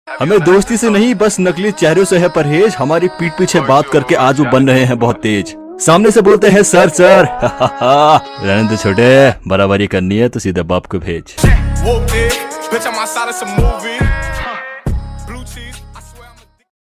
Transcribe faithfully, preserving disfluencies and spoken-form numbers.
हमें दोस्ती से नहीं बस नकली चेहरों से है परहेज। हमारी पीठ पीछे बात करके आज वो बन रहे हैं बहुत तेज। सामने से बोलते हैं सर सर रहने दो छोटे, बराबरी करनी है तो सीधे बाप को भेज।